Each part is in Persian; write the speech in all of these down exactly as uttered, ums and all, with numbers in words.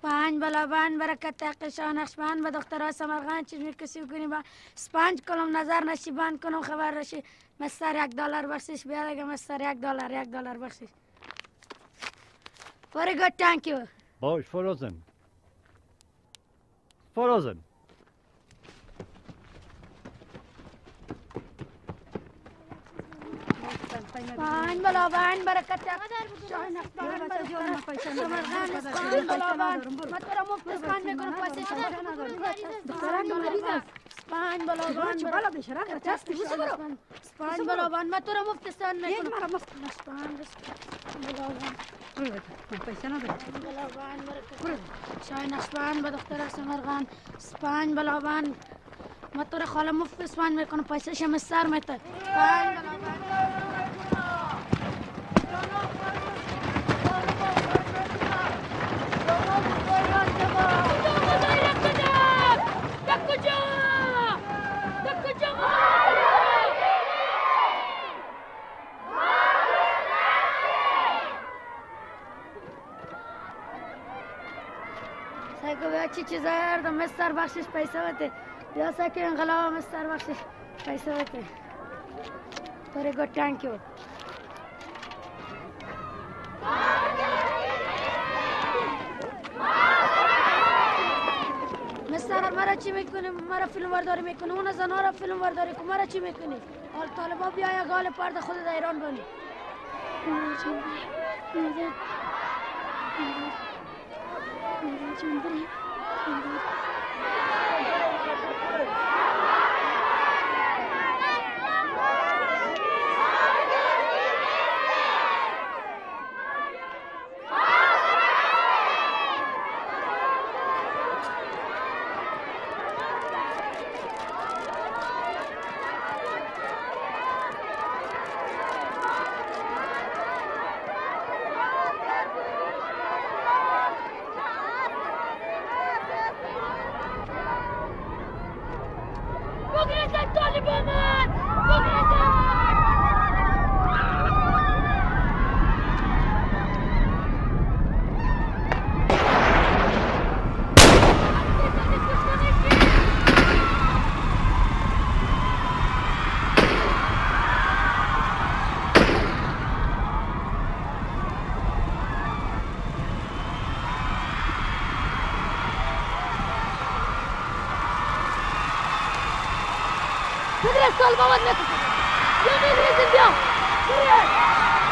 اسپنج بلابند برکت قشان نقشبند به دخترها سمرغند چشم کسی کنیم با اسپنج کنم نظر نشیبند کنم خبر رشی مستر یک دلار بخشش بیاد اگه مستر یک دلار یک دلار بخشش. Very good, thank you. باش فرازن فرازن اسپنج بلابند برکت قشان نقشبند به دخترها سمرغند اسپنج بلابند من تو را مفت اسپنج میکنم پسش دختران مریض است. اسپنج بلابند اسپنج بلابند من تو را مفت اسپنج میکنم اسپنج بلابند پیسه نداره بلابند برکت شای نقشبند به دخترها سمرغند اسپنج بلابند من تو را خاله مفت اسپنج میکنم پیسش هم سر میته اسپنج بلابند سایکو بیا چی چیزا یاردم مستر بخشش پیسه بده بیا سایکو انقلاب مستر بخشش پیسه بده very good thank you مستر مرا چی میکنی مرا فیلم برداری میکنی اون زنا را فیلم برداری کن مرا چی میکنی حال طالبا بیا یا گال پرد خودت ایران بانی طالبا باید نکشن یا میریزیم بیا بریز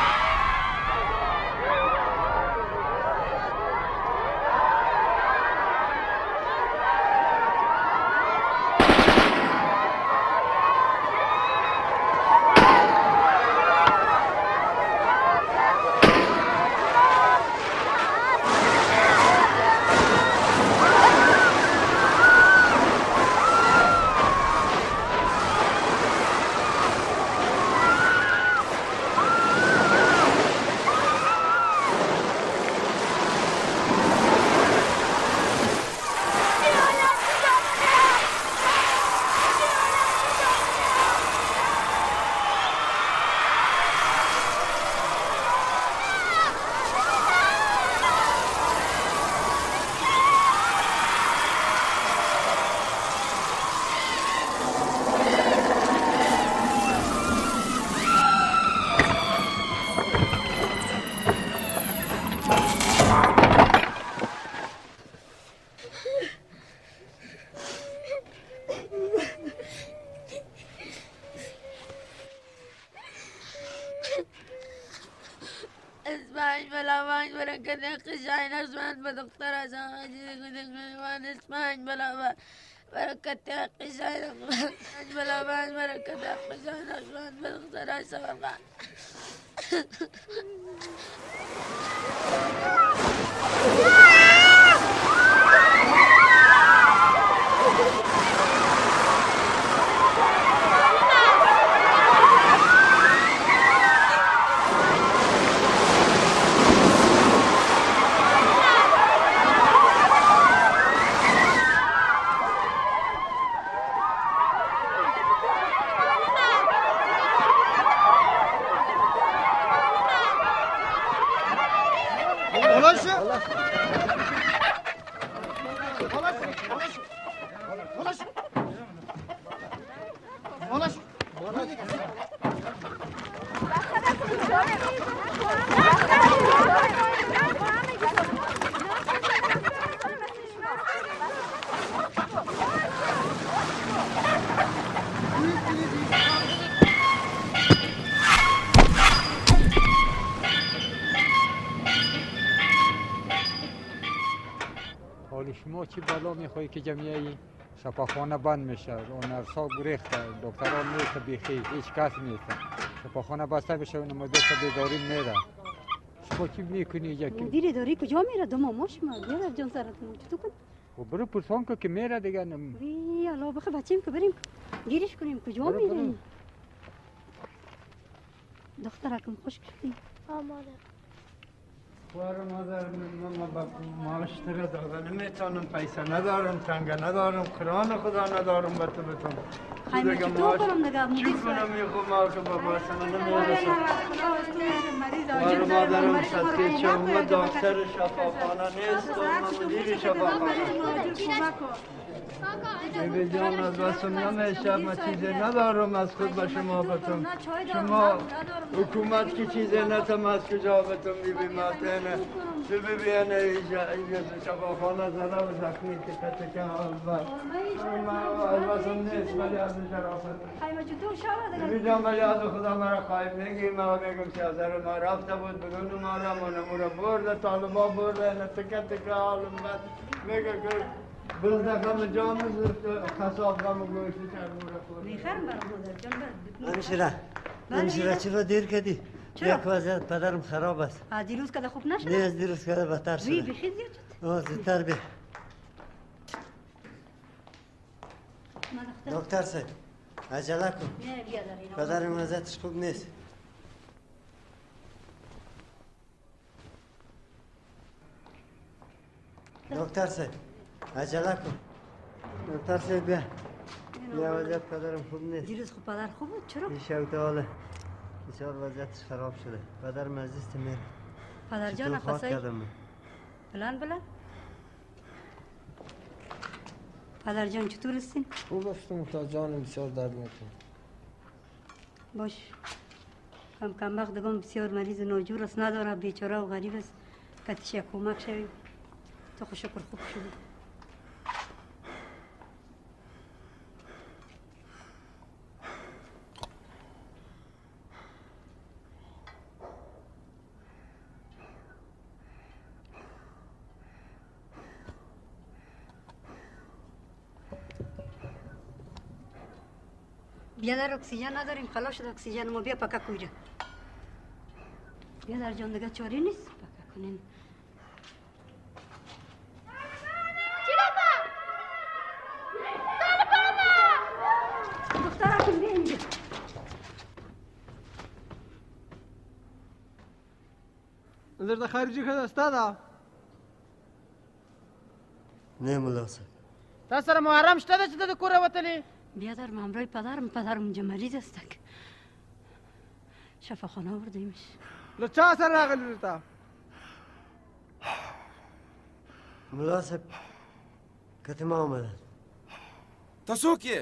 اسپنج بلابند برکت قشای نقشبند به دخترها سمرغند اسپنج بلابند برکت قشای نقشبند بلابند برکت قشای نقشبند به دخترها سمرغند Ulaşın. ما چی بلا میخوایی که جمعیه شفاخانه بند میشه و نرسا گریخته دکتران نیست بیخی هیچ کس نیست شفاخانه بسته بشه و نماده بیداری میره شما چی میکنی اینجا که مدیر اداری کجا میره دو ماماش ما بیادر جان سرتون چطور کن و برو پرسان که که میره دیگه نم وی الله بخیر بچیم که بریم گیرش کنیم کجا برو، برو. میره دخترکم خوش کردی آماده وارو مادر من با معاشره دادن نمیتونم پیسه ندارم تنگه ندارم قرآن خدا ندارم به تو بتون خیمه چطور کنم نگه مدیر چی کنم میخوام ما که بابا سنه نمیرسم وارو مادرم صدقه چه اومد دکتر شفاخانه نیست و مدیر شفاخانه بی جان از واسم نمیشه من چیزی ندارم از خود به شما بتون شما حکومت کی چیزی نتم از کجا بتون بی بی ماتینه بی بی بیانه ایجا شفاخانه زده و زخمی تکه تکه البت از واسم نیست ولی از شرافت خیمه چطور شود بی جان ولی از خدا مرا خواهیم نگی ما میگم سیازر ما رفته بود بدون ما را منمو را برده طالبا برده تکه تکه البت میگه که بزدقم جام خصاب غم گوشتی چرمورا خورد میخرم برام مادر جان بر همشیره همشیره چرا دیر کردی؟ چرا؟ یک وضعیت پدرم خراب است از دیروز کده خوب نشد نه از دیروز کرده بدتر وی شده بخیر زیاد شد آه زودتر بیا ما دختر دکتر صاحب عجله کن نه بیادر اینا پدرم وضعیتش خوب نیست دکتر صاحب عجله کن دکتر صاحب بیا بیا وضعیت پدرم خوب نیست دیروز خوب پدر خوب بود چرا این شوت حاله بسیار وضعیتش خراب شده پدرم از دست میره پدر جان چطور خواه نفسای کردم من بلند بلند پدر جان چطور هستین خوب هستم تا جانم بسیار درد میکنه باش کم کم وقت دگم بسیار مریض ناجور است نداره بیچاره و غریب است کتش یک کمک شوی تو خوش شکر خوب شدی بیا در اکسیژن نداریم خلاص شد اکسیژن ما بیا پکا کویره بیا در جان دیگه چاری نیست پکا کنین دخترکم بیا اینجا نظر خارجی که استادا نه ملاسه تا سره محرم شته ده چې ته د کوره وتلې بیا در مامرای پدرم پدرم اونجا مریض استک شفاخانه آوردیمش له چا سره راغلی تا ملاسه کته ما آمدن تاسو کې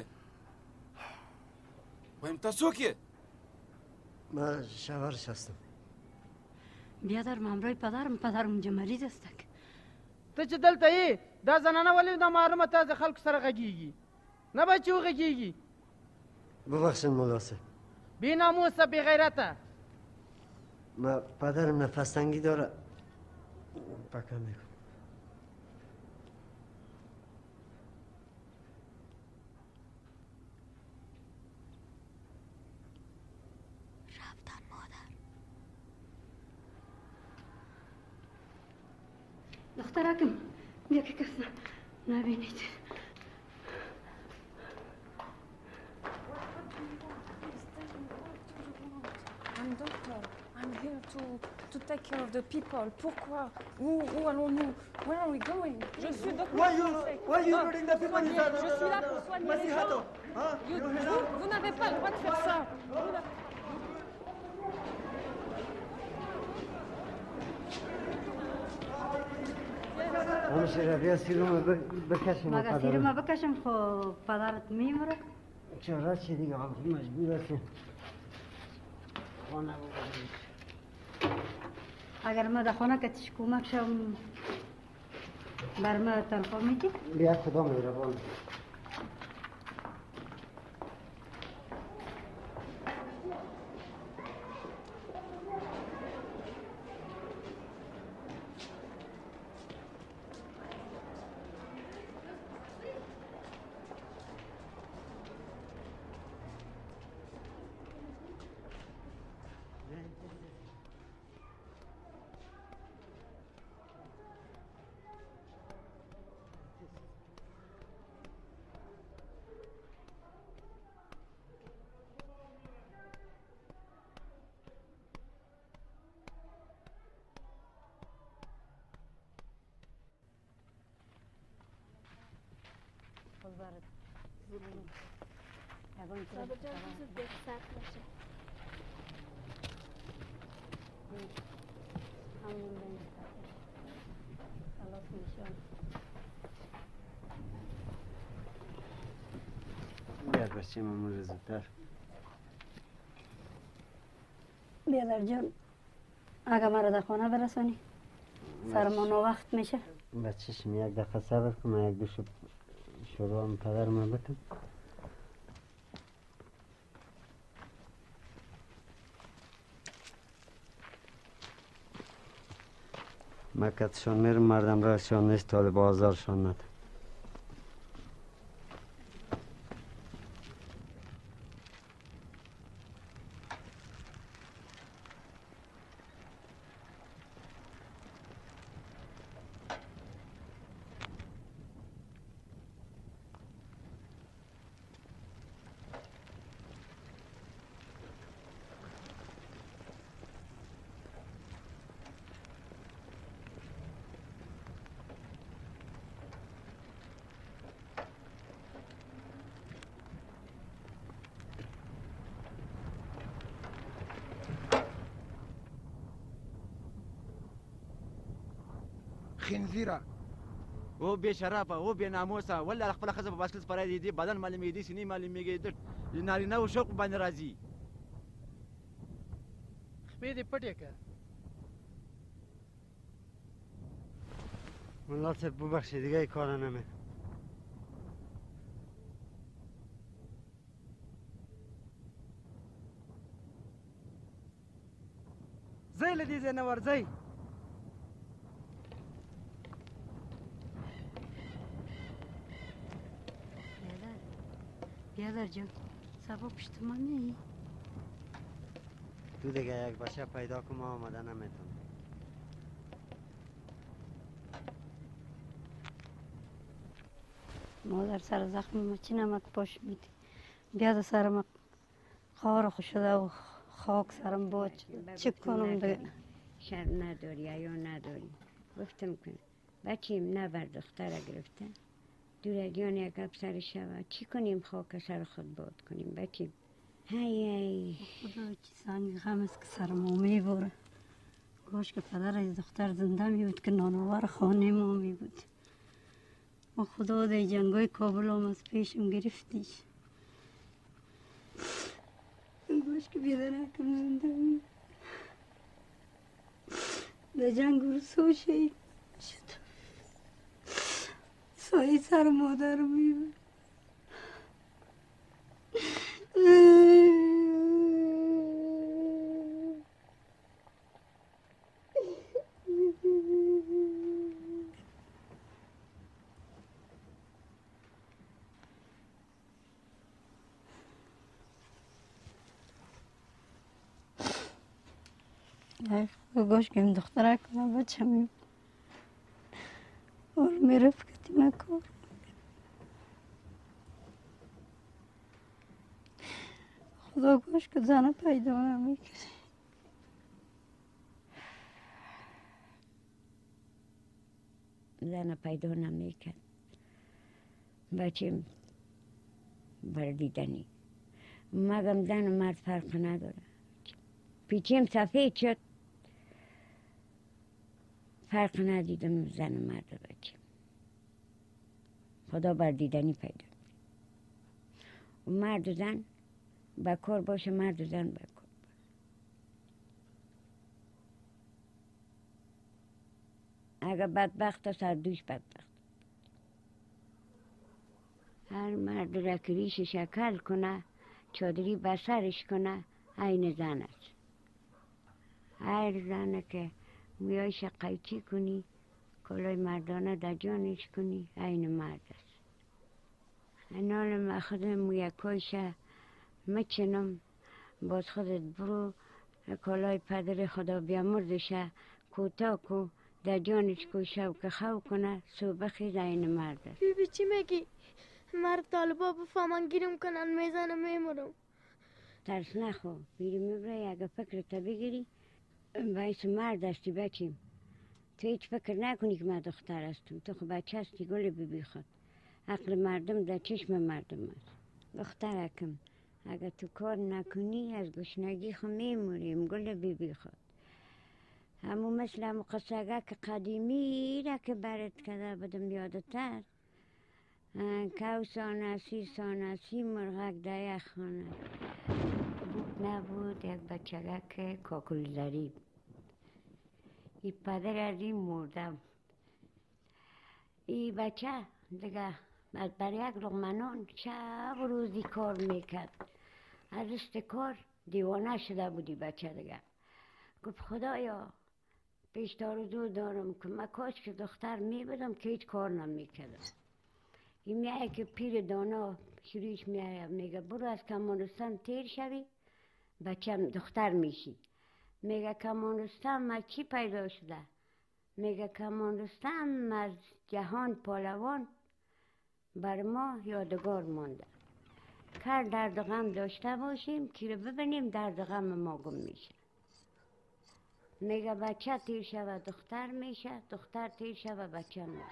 وایم تاسو کې ما شاورش هستم بیا در مامرای پدرم پدرم اونجا مریض استک ته چې دلته یې دا زنانه ولې د محرمه تا د خلکو سره غږیږي نه به چې وغږیږي ببخشید ملاسه بی ناموسه بی غیرته ما پدرم نفس تنگی داره پکا میکن رفتن مادر دخترکم بیا که کس نبینید I'm doctor. I'm here to, to take care of the people. Pourquoi? Où, où allons-nous? Where are we going? Je suis docteur. Why you, français. why you Ah, putting the people soigner. inside? Je suis là pour soigner les gens. You- vous vous n'avez pas le droit de faire ça. Vous n'avez- همشیره بیا سیروم بکشیم و مگه سیروم بکشم خب پدرت میمره چرا چی دیگه مجبور هستیم خانه بگردیم اگر ما در خانه کتش کمک شم بر ما تلفن میدی بیا خدا مهربان برد زیرون یگان تو بابا جان بزرگ به سخت باشه همون بین خلاص میشم بیاد بچه مامون زودتر بیادر جان اگه مرا در خانه برسانی سرمان وقت میشه بچهشم یک دقیقه صبر کن من یک دو شب شروع هم پدرم بکن مکتشان میرم مردم راشان نیست تا بازارشان نده خنزیره او بی شرفه او بی ناموسه ولی خپل خزه په باسکل سپارای دی بدن معلومیږي دی سینې معلومیږي د نارینه او شوق باندې راځي خپې دې پټې که ملا صاحب ببخشید دیگه ای کار نمی زی له دې ځای نه ورځئ بیادر جان سبا پشت ما میایی تو دیگه یک بچه پیدا کن ما آمده نمیتون مادر سر زخم ما چی نمک پاش میدی بیاد سرم خار خوش شده و خاک سرم باج چی کنم دیگه شرم نداری یا نداری گفتم که بچیم نبر دختره گرفته دورگیان یک افسر شود چی کنیم خاک سر خود باد کنیم بچیم هی هی خدا چی سنگ غم است که سر ما میباره کاش که پدر از دختر زنده می بود که نانآور خانه ما می بود و خدا در جنگای کابل هم از پیشم گرفتیش کاش که بیادر حکم زنده می در جنگ رسو شهید شد سایه سر مادر می بود گوش که این دختره کنم بچه می اور میره فکتی مکار خدا گوش که زنه پیدا نمیکنه زن پیدا نمیکن بچه بردیدنی مگم زن و مرد فرق نداره پیچیم سفید شد فرق ندیدم زن و مرد بچه خدا بردیدنی پیدا و مرد و زن بکار باشه مرد و زن بکار اگر بدبخت است هر دوش بدبخت هر مرد را که ریش شکل کنه چادری بسرش کنه عین زن است هر زنه که میایش قیچی کنی کلای مردانه در جانش کنی عین مرد است انال ما خودم مویکایش مچنم باز خودت برو کلای پدر خدا بیامرزشه کوتا کو در جانش کو شوک خو کنه صبح خیز عین مرد است بیبی چی میگی؟ مرد طالبا بفهمن گیرم کنن میزنم میمونم ترس نخو بیری میبره اگه فکر تا بگیری باعث مرد هستی بچیم تو هیچ فکر نکنی که من دختر هستم تو خب بچه هستی گل بی بی خود عقل مردم در چشم مردم است. دخترکم اگر تو کار نکنی از گشنگی خو میموریم گل بی بی خود. همون مثل همون قصگک قدیمی را که برد کده بدم یادتر. کو سانسی سانسی مرغک در یک خانه بود نبود یک بچگک کاکل این پدر از این مردم. این بچه دیگه برای یک لقمه شب و روزی کار میکرد. از است کار دیوانه شده بودی بچه دیگه. گفت خدایا پیش آرزو دارم که من کاش که دختر میبودم که هیچ کار نمیکردم. این میگه که پیر دانا شروعش میگه میگه برو از کمانستان تیر شوی بچه دختر میشی. میگه کمانستان از چی پیدا شده؟ میگه کمانستان از جهان پالوان بر ما یادگار مانده. کار درد و غم داشته باشیم که رو ببینیم درد و غم ما گم میشه. میگه بچه تیر شوه دختر میشه، دختر تیر شوه بچه میشه.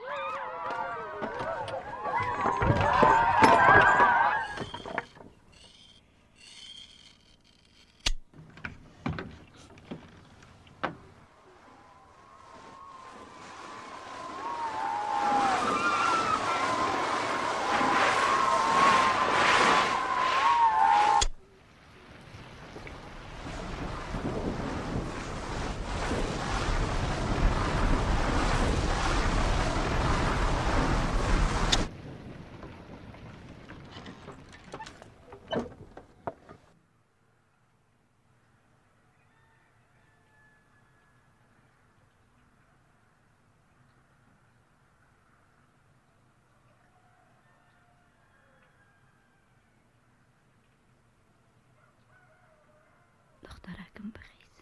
دخترکم بخیز.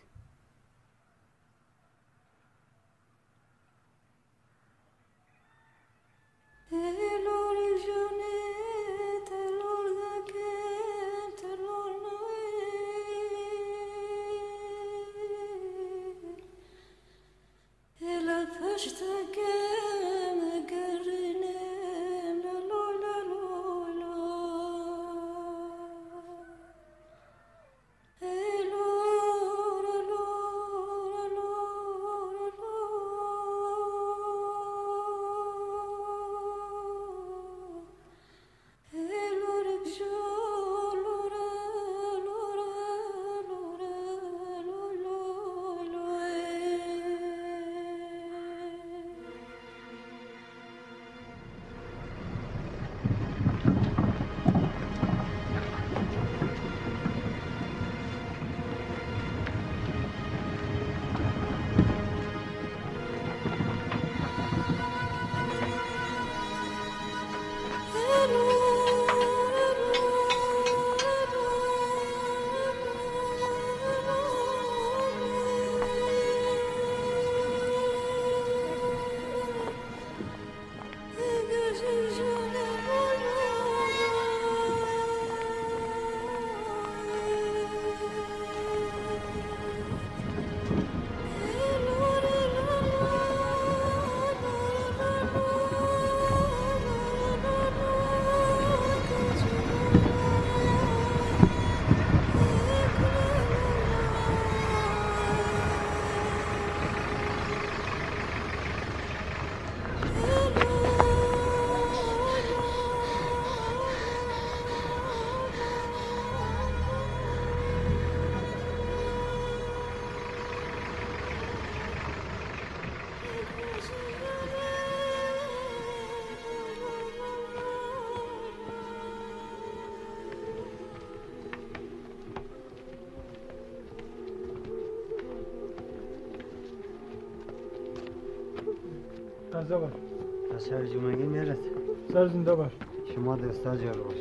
تازه باش. از شهر جمعگی میرد. سر زنده باش. شما دوستا جار باش.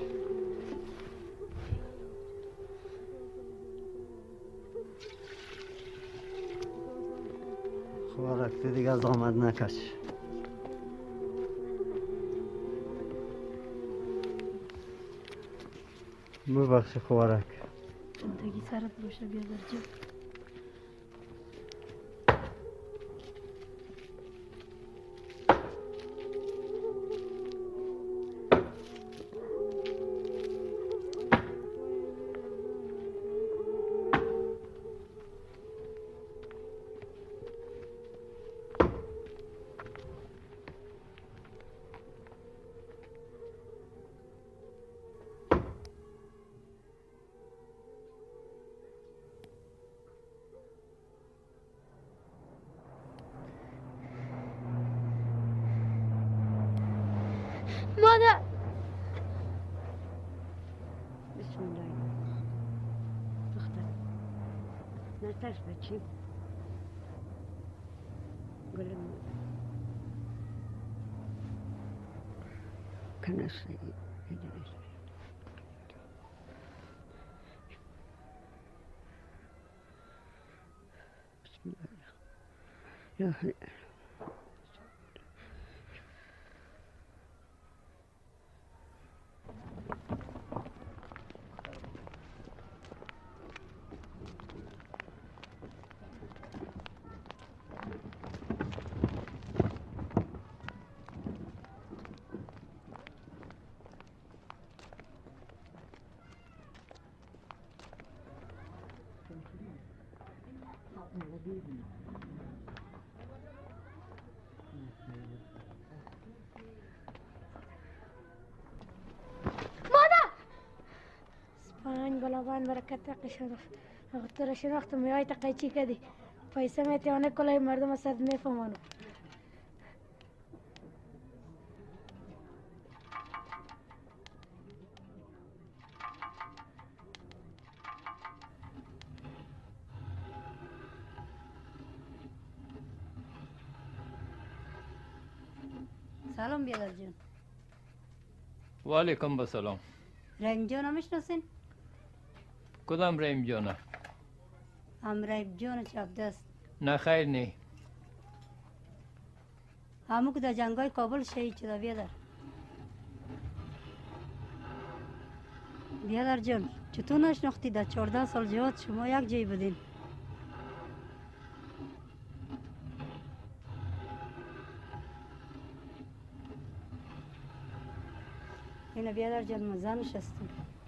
خوارک تو دیگه از آمد نکش. ببخش خوارک. زندگی سرت باشه بیا در جب. مادر بسم الله دختر نترس بچی گلم کنسته بسم الله سپاهان گلابان برکت قشرف اختر شناخت میای تقیچی کدی پیسه میتونه کلای مردم صد میفهمانو سلام بیادر جان. و علیکم بسلام. رحیم جان هم میشناسین؟ کدام رحیم جانه؟ هم رحیم جان چپ دست. نه خیر نی. همو که در جنگای کابل شهید شده بیادر. بیادر جان چطور نشناختی در چهارده سال جهاد شما یک جای بودین؟ اینه بیادر جان ما زنش هستیم.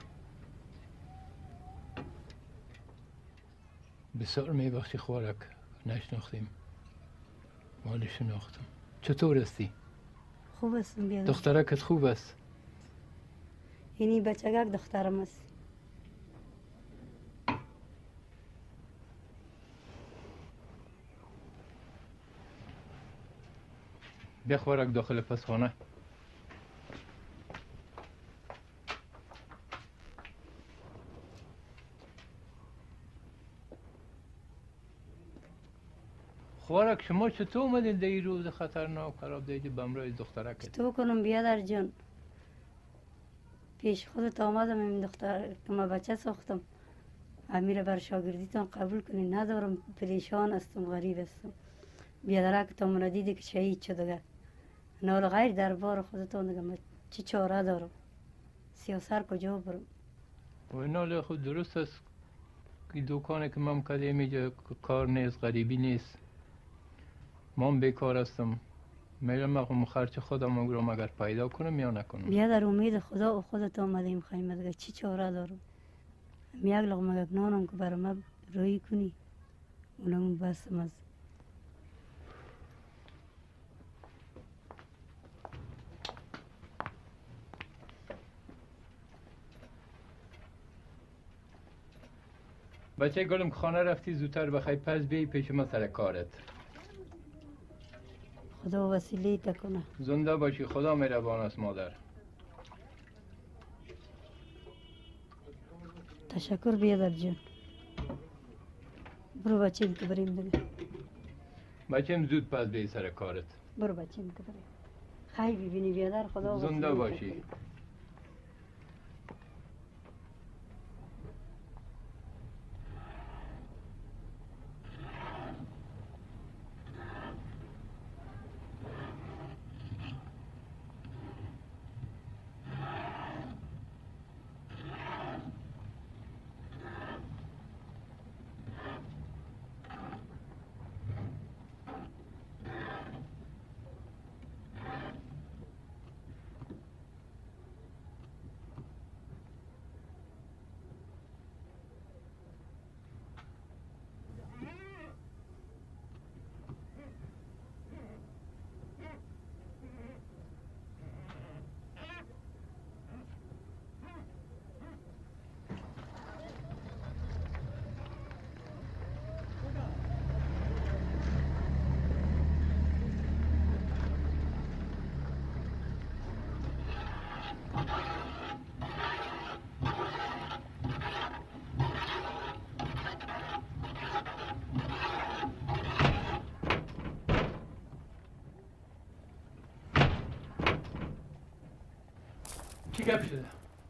بسیار میبخشی خوارک نشناختیم. مال شناختم. چطور هستی؟ خوب هستم بیادر. دخترکت خوب است؟ اینی بچگک دخترم است. بیا خوارک داخل پسخانه. خوارک شما چطور اومدین در این روز خطرناک قرار دیدی بمرای دخترکت؟ چطور کنم بیادر جان؟ پیش خودت آمدم این دختر که ما بچه ساختم. امیر بر شاگردیتان قبول کنی ندارم، پریشان هستم، غریب هستم. بیادرک تا من دیدی که شهید شده. نال غیر دربار خودتان دیگه من چه چاره دارم؟ سیاسر کجا برم؟ و نال خود درست است که دکانه که من کردیم اینجا کار نیست، غریبی نیست. من بیکار هستم. میرم مقام خرچ خودم اگرم اگر پیدا کنم یا نکنم. بیا در امید خدا و خودت آمدیم خیمه دیگه چی چاره دارم؟ یک لقمه یک نانم که برای من روی کنی اونم بستم از بچه گلم خانه رفتی زودتر بخوای پس بیای پیش ما سر کارت. خدا وسیله تکنه. زنده باشی، خدا مهربان است مادر. تشکر بیادر جان. برو بچیم که بریم دیگه. بچیم زود پس بیای سر کارت. برو بچیم که بریم. خیلی ببینی بیادر خدا وسیله زنده باشی. تکنه. چپ شده.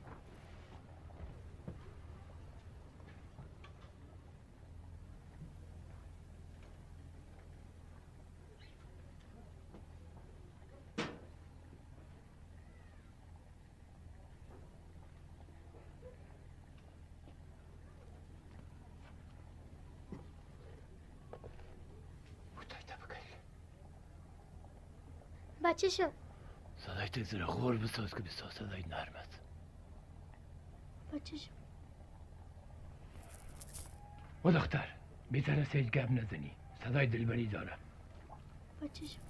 بچه شو صدای تیزره غور بساز که بساز صدای نرم است. بچه شو و دختر بیتر سیج گب نزنی، صدای دلبری داره. بچه شو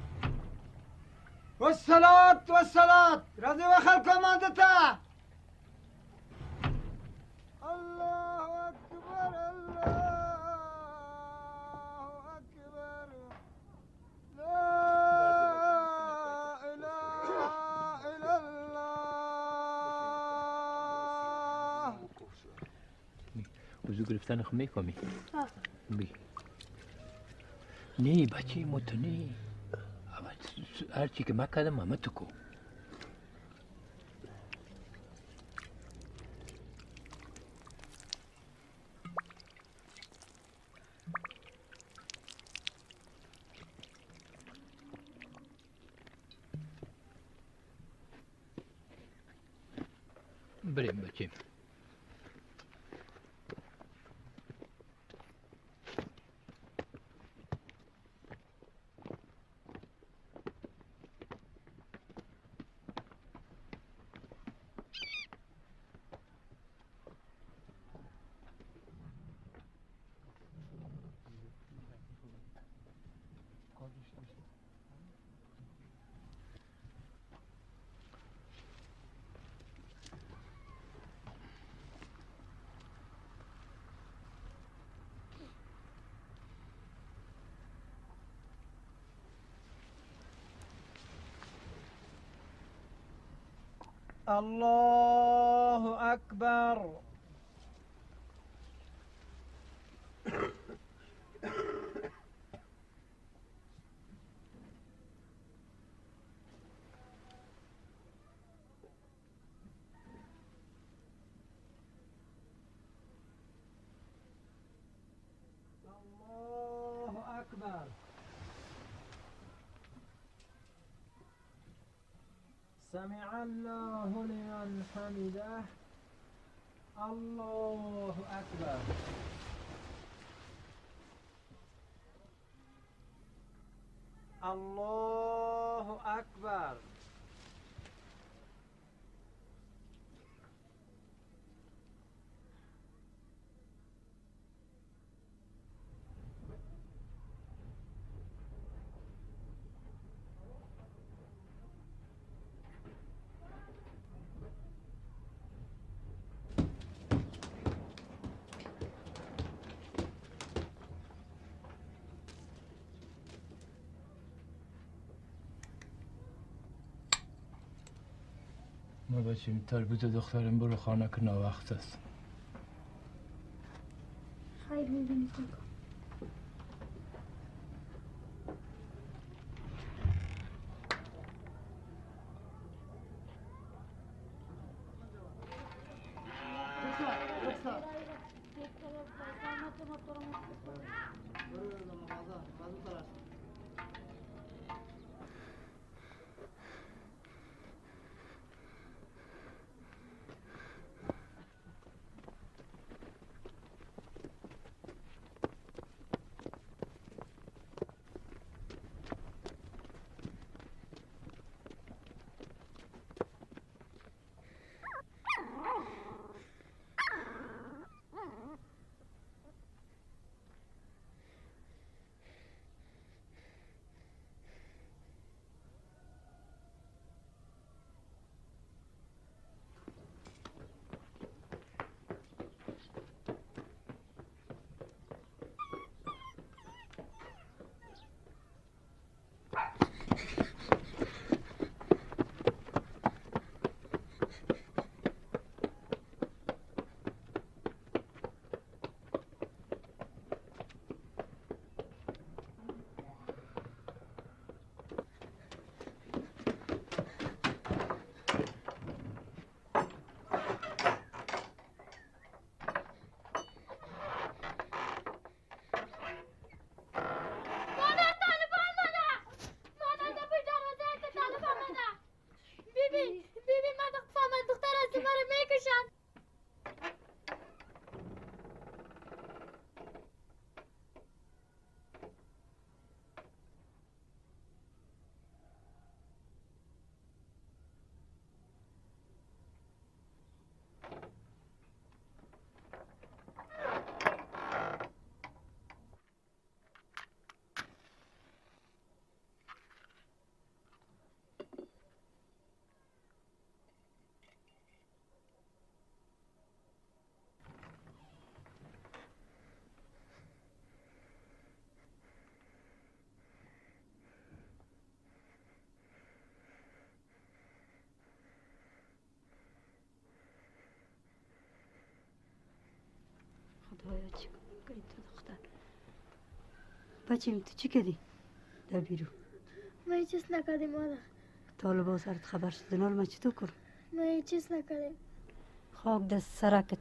والصلاة والصلاة رضي وخلق مانتتا الله أكبر الله أكبر لا إله إلا الله وضو گرفتن خو میکنی؟ بی نه بچه متنی هر چی که من کردم همه تو کو. بریم بچه. الله أكبر الله أكبر سمع الله لمن حمده الله أكبر الله أكبر ما بچیم تربیت دخترم برو خانه که ناوقت است. خیر میبینی کن خدایا چی کنی تو دختر. بچیم تو چی کردی؟ در بیرو ما هیچ چیز نکردیم مادر. طالبا سرت خبر شده نال ما چطور کرد؟ ما هیچ چیز نکردیم. خاک دست سرکت.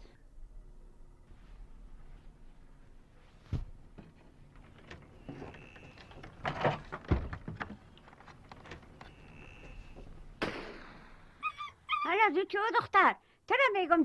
حالا زود چه دختر؟ ترا میگم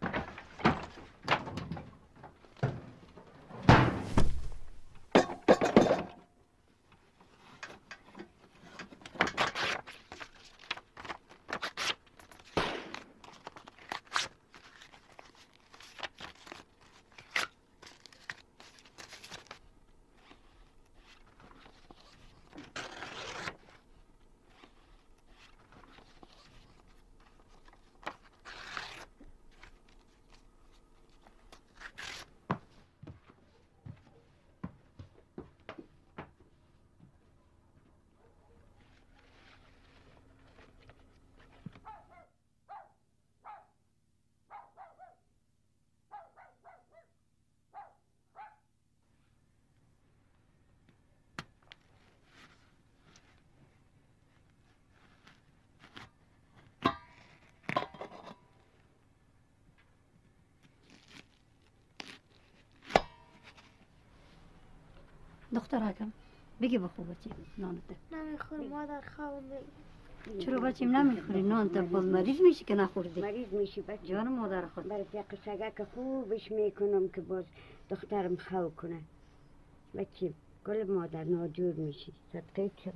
دختر حکم بگی بخور بچیم نانته. نمیخورم مادر خوابم میگی. چرا بچیم نمیخوری نانته؟ باز مریض میشی که نخوردی. مریض میشی بچه. جان مادر خود. برای پیق سگک خوبش میکنم که باز دخترم خواب کنه. بچیم گل مادر ناجور میشی. صدقه چه؟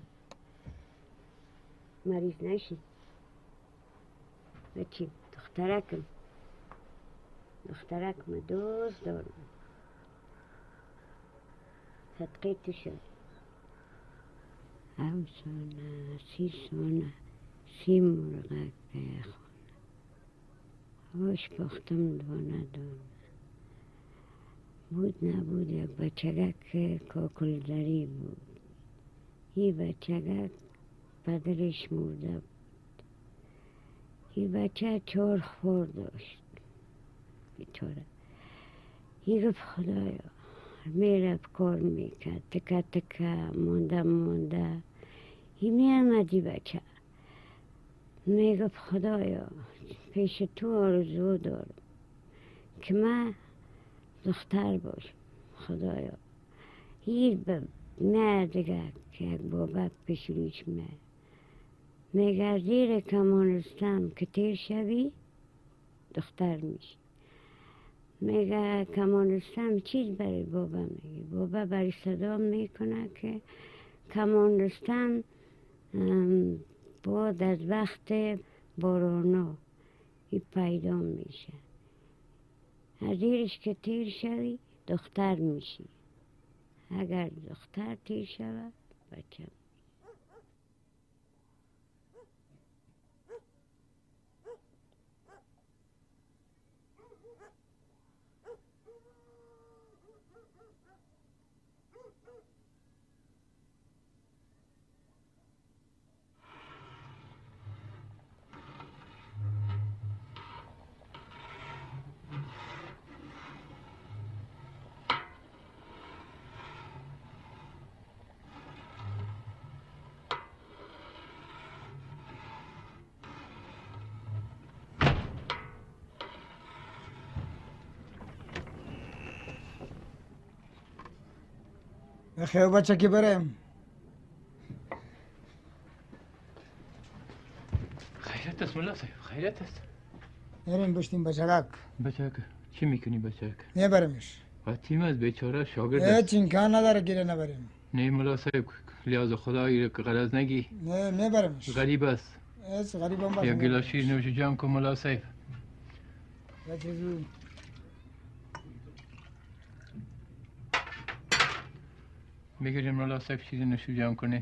مریض نشی. بچیم دخترکم. دخترکم دوست دارم. صدقه تو شد. هم سانه سی سانه سی مرغک پیخونه هاش پختم دانه دانه بود نبود یک بچگک کاکل دری بود. هی بچگک پدرش مرده بود. هی بچه چهار خور داشت بیچاره. هی گفت خدایا میره کار میکرد تکه تکه مونده مونده. هی میامدی بچه میگفت خدایا پیش تو آرزو دارم که من دختر باشم خدایا. هی نه دیگه که یک بابک پیش روش می میگه زیر کمانستم که تیر شوی دختر میشی. میگه کمانستم چیز برای بابا میگه. بابا برای صدا میکنه که کمانستم بعد از وقت بارانا ای پیدا میشه. از زیرش که تیر شوی دختر میشی. اگر دختر تیر شود بچه بخیر بچه که بریم. خیرت است ملا صاحب خیرت است. نریم بشتیم بچگک. بچگک چی میکنی بچگک؟ نبریمش. حتیم از بیچاره شاگرد هیچ امکان نداره گیره نبریم. نه ملا صاحب لحاظ خدایی غرض نگی. نه نبریمش. غریب است. هیچ غریب هم باشه. یک گلاس شیر نوش جان کن ملا صاحب. بچه زود. بگیریم ملا صاحب چیزی نوش جان کنین.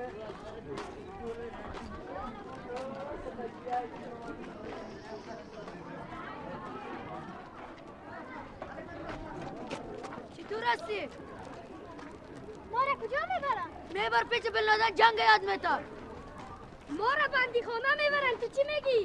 چطور هستی؟ ما را کجا میبرن؟ میبر پیش بن لادن جنگ یاد میتا. ما را بندی خانه میبرن، تو چی میگی؟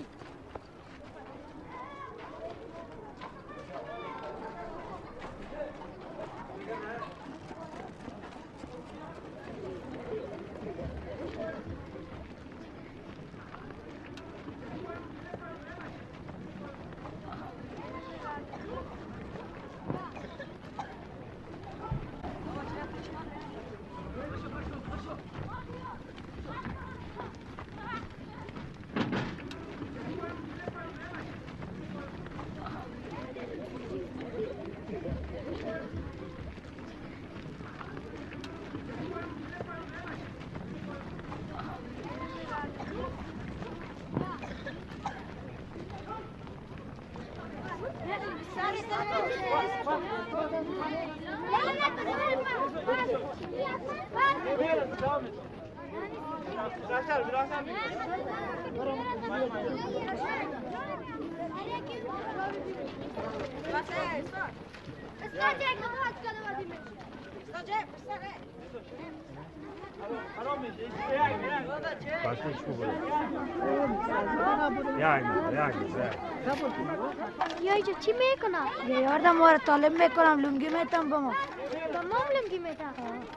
یای چی میکنم؟ یه یاردم وارد طالب میکنم لنگی میتم به ما به ما هم لنگی میتم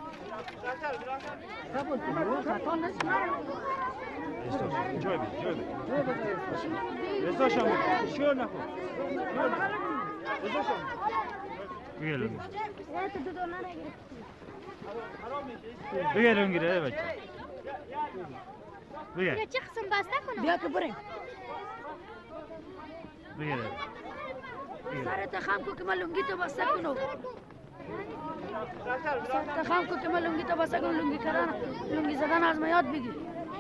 بگه لنگی ره بچه بگه چه قسم بسته کنم؟ بیا که بریم بگه ره سرت خم کو که من لنگی تو بسته کنم سرت خم کو که من لنگی تو بسته کنم لنگی کردن لنگی زدن از ما یاد بگی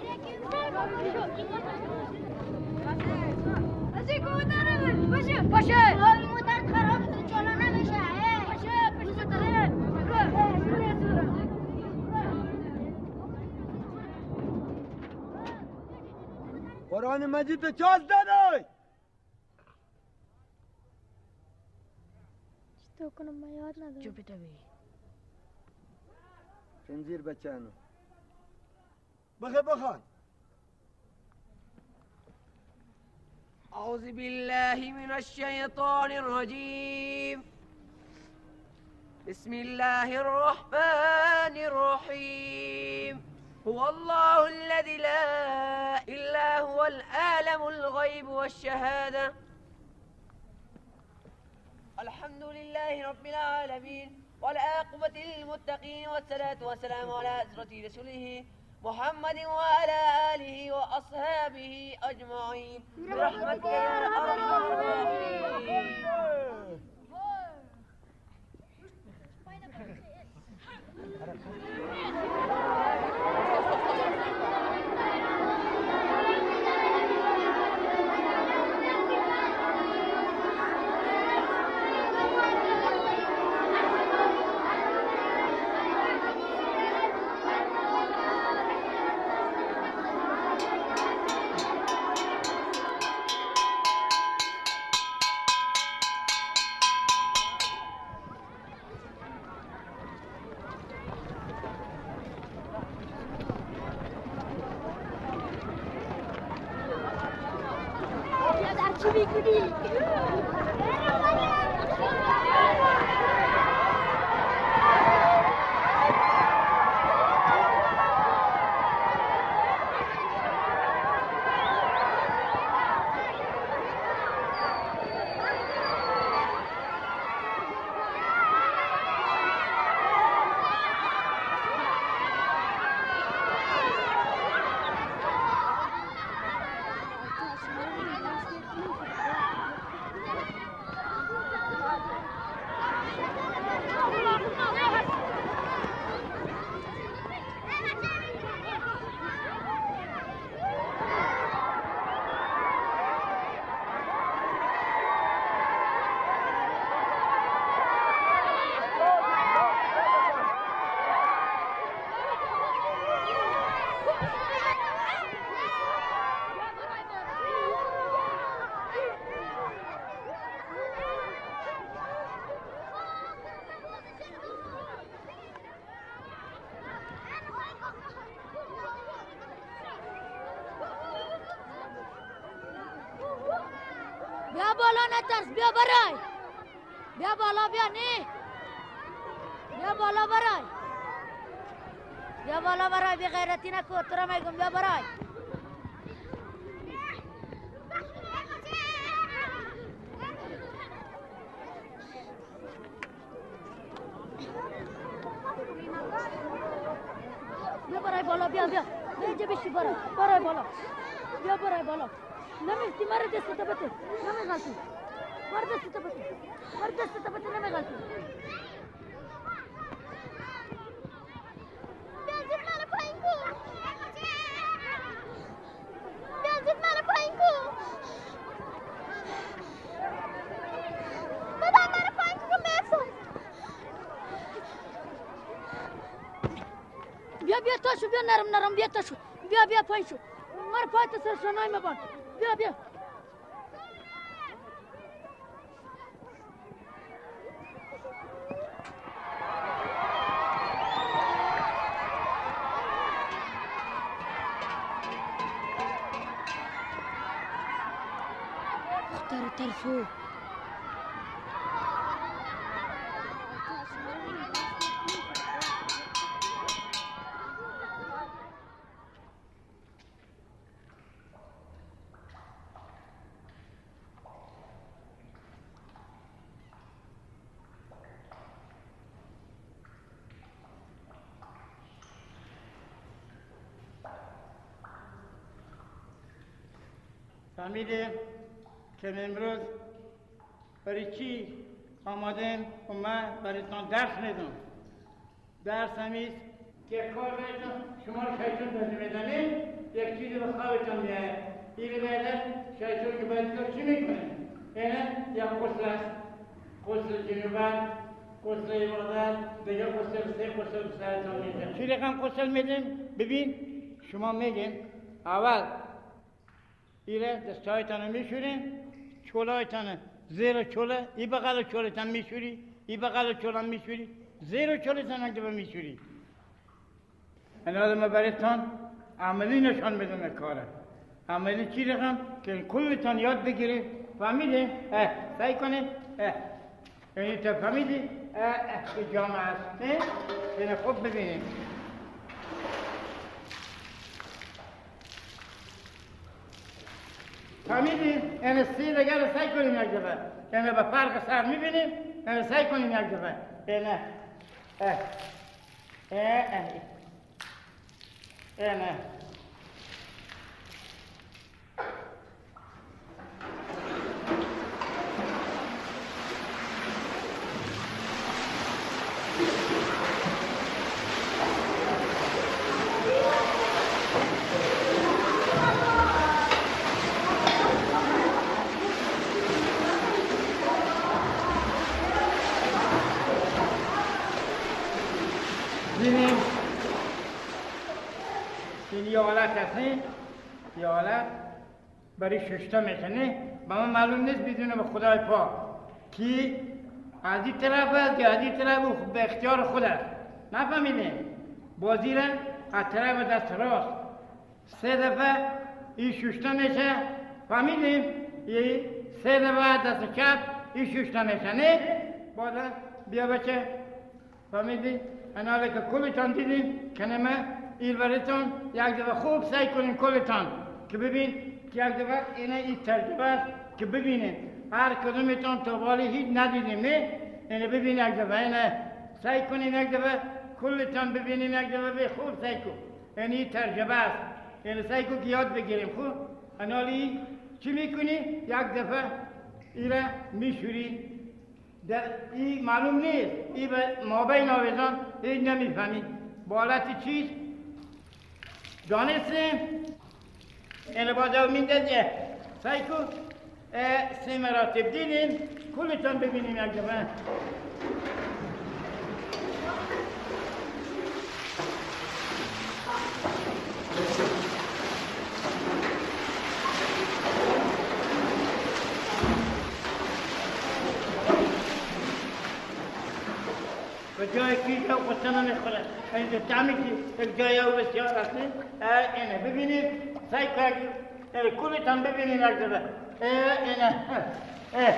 باشه باشه این موتر خراب شده چالا نمیشه باشه پیش داره قرآن مجید به چاز دادای چطور کنم من یاد ندارم چوپی تو بی خنزیر بچانو بخه بخوان أعوذ بالله من الشيطان الرجيم بسم الله الرحمن الرحيم هو الله الذي لا إلا هو العالم الغيب والشهادة الحمد لله رب العالمين والعاقبة للمتقين والصلاة والسلام على أسرة رسوله محمد وعلى آله وأصحابه أجمعين برحمتك يا أرحم الراحمين بالا نترس بیا برای بیا بالا بیا نه بیا بالا برای بیا بالا برای بی غیرتی نکو تو را میگم بیا برای بیا برای بالا بیا بیا بیا اینجا بشی برای برای بالا بیا برای بالا نمیستی مرا دستا بته نمیغلطی مرا دستا بته مرا دستا بته نمیغلطی بیازید منو پایین کو بیازید منو پایین کو مادر منو پایین کو میفهم بیا بیا تاشو بیا نرم نرم بیا تاشو بیا بیا پایین شو مر پایت سر شنای مبان بیا بیا اختار ترسو فهمیدیم که امروز برای چی آمدیم و من برایتان درس میدم. درس همیست که کار برایتان شما شیطان داری میدانید یک چیزی به خوابتان میاد. این بعد شیطان که باید کار چی میکنه؟ اینه یک غسل است. غسل جنوبت، غسل عبادت، دیگه غسل سه غسل سرتان میده. چی رقم غسل میدیم؟ ببین شما میگین اول ایره دستایتان رو میشورین، چولایتان زیر چوله، ای بغل چولتان میشوری، ای بغل چولم میشوری، زیر چولتان اگه به میشوری. این ما برایتان عملی نشان بدم کاره. عملی چی رقم؟ که کلتان یاد بگیری، فهمیدی؟ اه، سعی کنی؟ اه، اینی تا فهمیدی؟ اه، اه، که جامعه است، نه؟ اینه خوب ببینیم. فهمیدیم؟ این سی دیگر رو سعی کنیم یک دفعه. این به فرق سر میبینیم، این سعی کنیم یک دفعه. اینه. اه. اه اه. اینه. ببینیم این یه حالت هست نه؟ یه حالت برای ششتا میکنه با من معلوم نیست بدونه به خدای پاک که از این طرف است یا از این طرف به اختیار خود است. نفهمیدیم؟ بازی را از طرف دست راست سه دفعه این ششتا میشه. فهمیدیم؟ این سه دفعه دست چپ این ششتا میشه نه؟ بالا بیا بچه فهمیدی؟ اناله که کلتان دیدیم که نمه ایل برایتان یک دفعه خوب سعی کنیم کلتان که ببین که یک دفعه اینه این تجربه است که ببینیم هر کدومتان تا بالی هیچ ندیدیم نه؟ اینه ببین یک دفعه اینه سعی کنیم یک دفعه کلتان ببینیم یک دفعه به خوب سعی کن. اینه این تجربه است. اینه سعی کن که یاد بگیریم خوب. انالی چی میکنی؟ یک دفعه ایره میشوری. در این معلوم نیست این به مابین آویزان هیچ نمیفهمید بالت چیز دانستیم این باز او میندازه سعی کن سه مراتب دیدیم کلتان ببینیم یک دفعه و جای کیجا قصه نمیخوره این تعمی که یک جای او بسیار هستی اینه ببینید سعی کنید ای کلتان ببینین یک دفعه اه اینه اه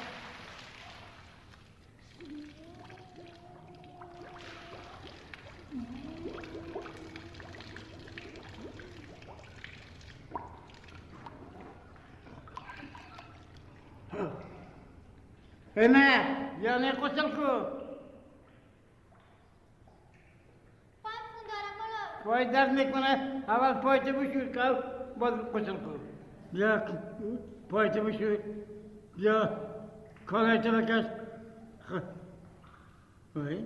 اینه یعنی قسل کو پای درد میکنه اول پایت بشور که باز قسل کن بیا پایت بشور بیا کالایت بکش وای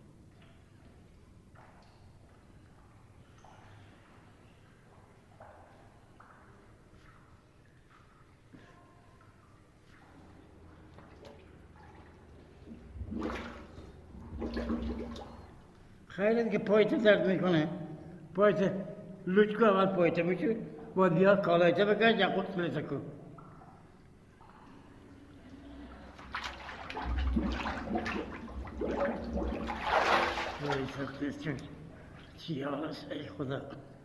خیلی که پایت درد میکنه پایت لوچ کو اول پایت بشور باید بیا کالایت بکش یا قسلت کن وای سخت چون چی هست ای خدا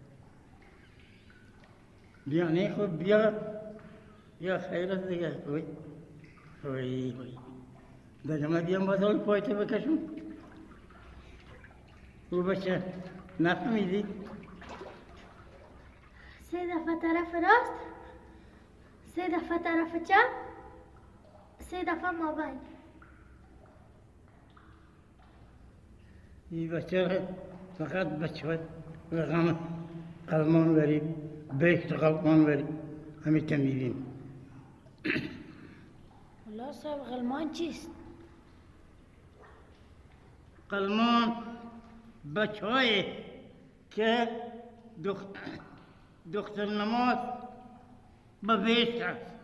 بیا نه خود بیا یا خیر است دیگه وای وای وای دیگه من بیام باید اول پایت بکشم رو بچه نفهمیدی؟ سه دفعه طرف راست سه دفعه طرف چپ سه دفعه مابین این بچه فقط بچه رقم قلمان بری بیشت قلمان بری همین تمیدیم والله صاحب غلمان چیست؟ قلمان بچه های که دخت دختر نماز به بیشت است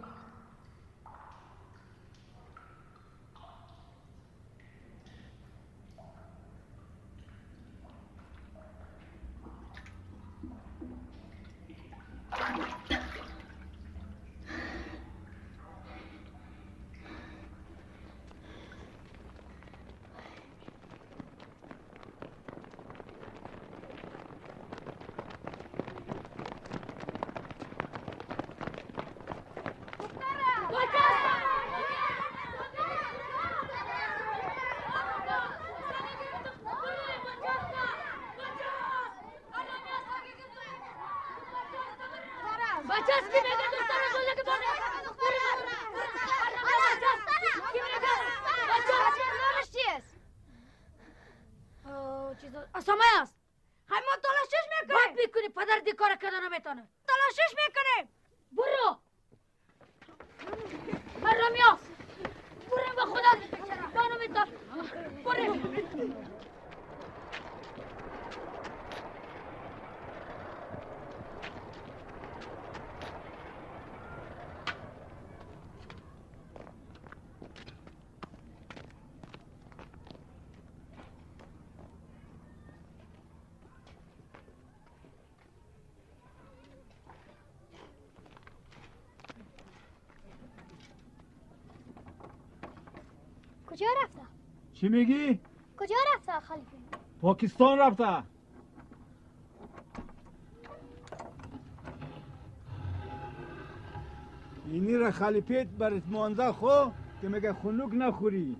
کجا رفته؟ چی میگی؟ کجا رفته خلیفه؟ پاکستان رفته. اینی را خلیفیت برات مانده خو که میگه خنک نخوری.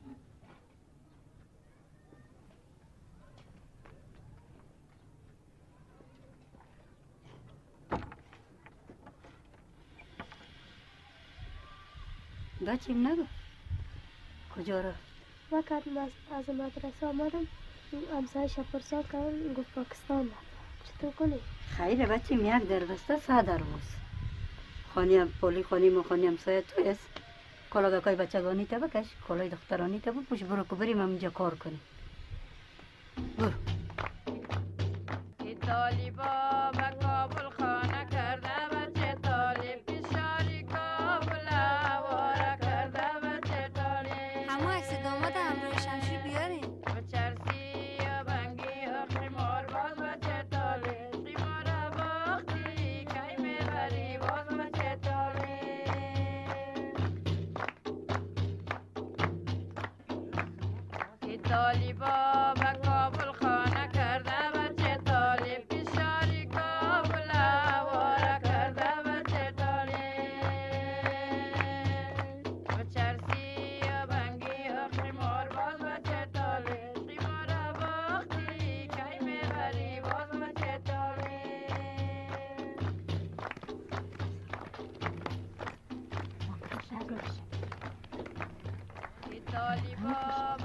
بچیم نگو کجا رفت؟ وقت از مدرسه آمدم همسایه پرسان کردم گفت پاکستان رفت. چطور کنی؟ خیره بچیم یک در بسته سه در باز خانی هم پولی خانی ما خانی همسایه توی است کالا گکای بچگانی تا بکش کالای دخترانی تا بپوش برو که بریم همینجا کار کنیم برو طالبا به کابل خانه کرده بچه طالب پیشاری کابل واره کرده بچه طالب همه عکس داماد همراه شمشیر بیارین بچرسی و بنگی و قیمار باز بچه طالب قیمار باختی کی میبری باز بچه طالب طالبا به کابل خانه کرده بچه طالب پیشاری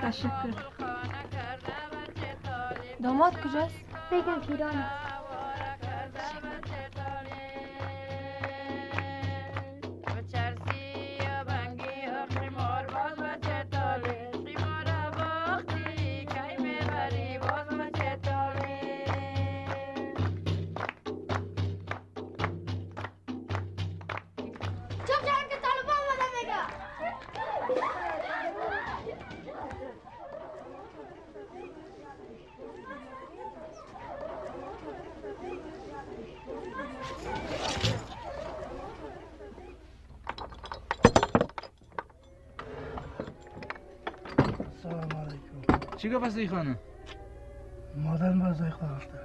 تشکر. داماد کجاست؟ بگم که ایران است. سلام علیکم. چی گفت است خانم؟ مادر مرزای خود رفته.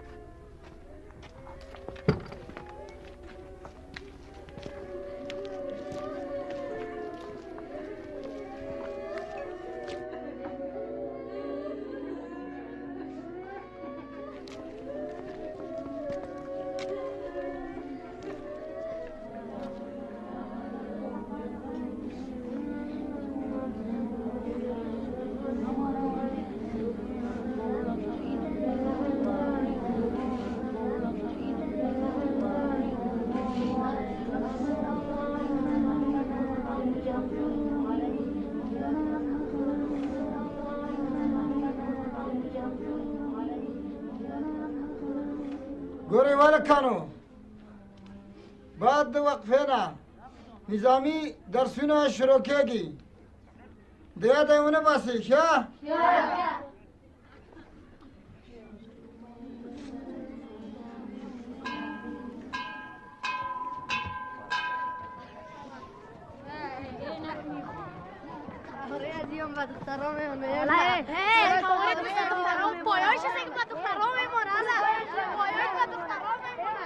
گوری ولکنو بعد وقفه نه نظامی درسونه شروع کردی دیگه دیونه باسی شا؟ با دخترها میمونه هی فاوریت مثل دخترها پایایش هست که با دخترها میمونه پایایش با دخترها میمونه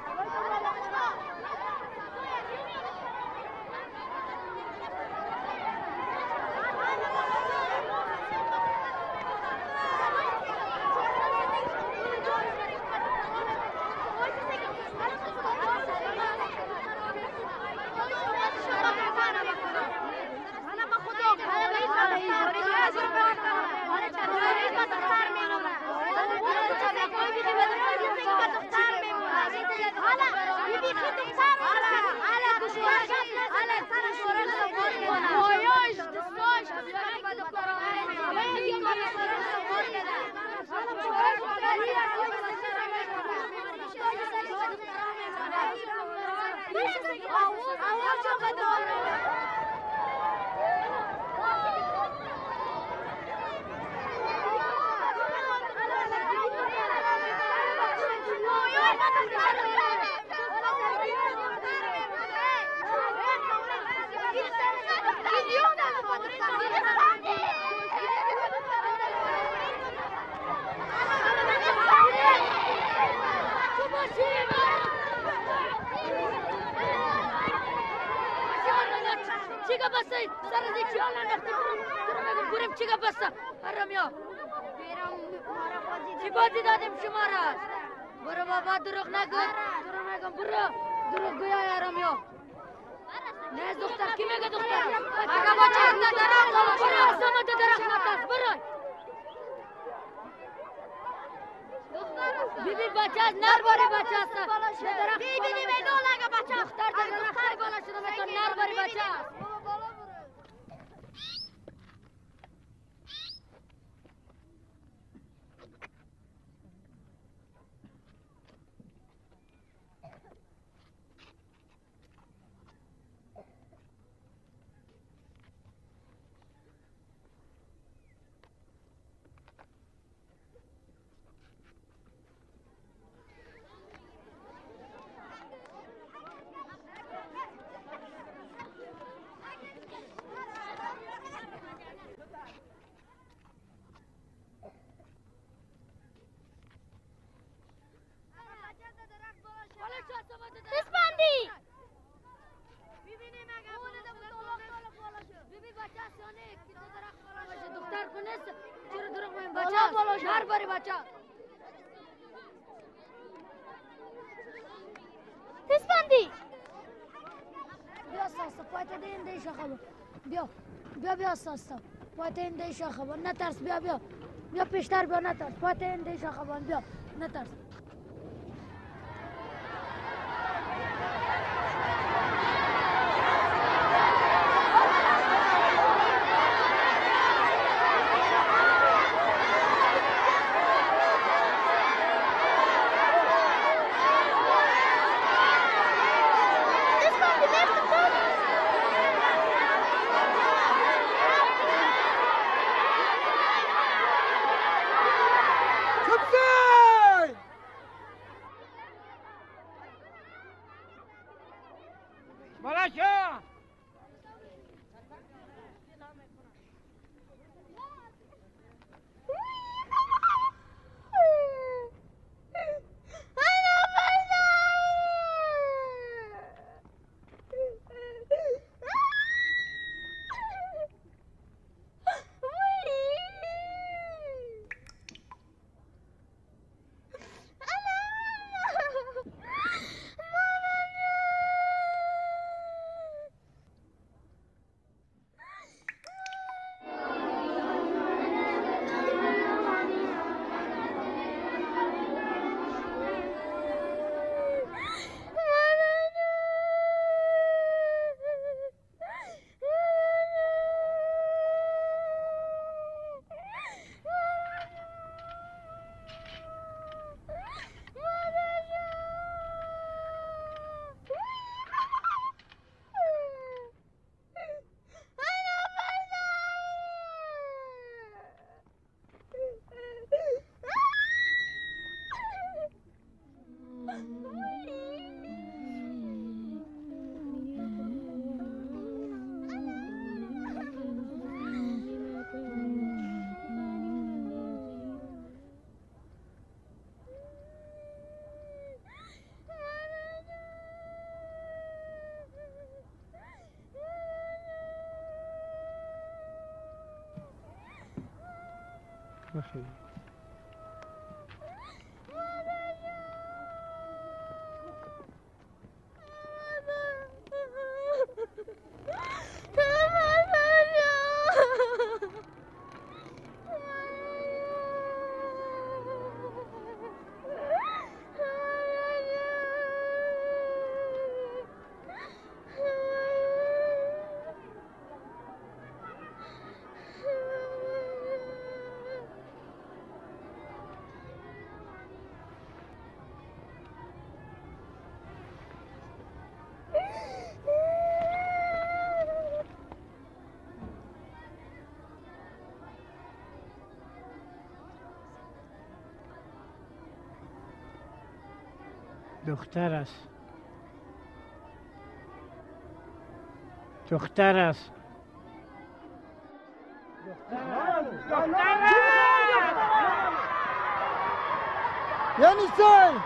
چیکار بسته سر از چی حال انداختی برو بریم چیکار بسته آرامیا چی بازی دادیم شما را برو بابا دروغ نگو دروغ نگم برو دروغ گویا آرامیا نه دختر کی میگه دختر اگه بچه از ندارم برو سمت درخت نتاز برو بیبی بچه از نر باری بچه است بیبی نمیدون اگه بچه دختر در درخت بالا شده مثل نر باری بچه است اسپندی دختر کنست چرا دروغ میگم بچه نر باری بچه اسپندی بیا ساستا پایت دیم دیش خالو بیا بیا بیا ساستا پاتې این شاخه بان نترس بیا بیا بیا پیشتر بیا نترس پاتې این شاخه بان بیا نترس بخیر. دختر است دختر است یعنی چی؟